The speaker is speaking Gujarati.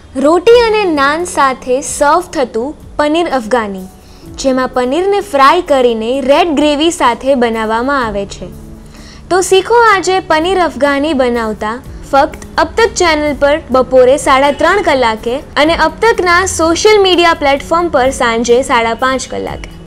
રોટી અને નાન સાથે સર્વ થતું પનીર અફઘાની, જેમાં પનીરને ફ્રાય કરીને રેડ ગ્રેવી સાથે બનાવવામાં આવે છે. તો શીખો આજે પનીર અફઘાની બનાવતા ફક્ત અબ તક ચેનલ પર બપોરે 3:30 કલાકે અને અબ તકના સોશિયલ મીડિયા પ્લેટફોર્મ પર સાંજે 5:30 કલાકે.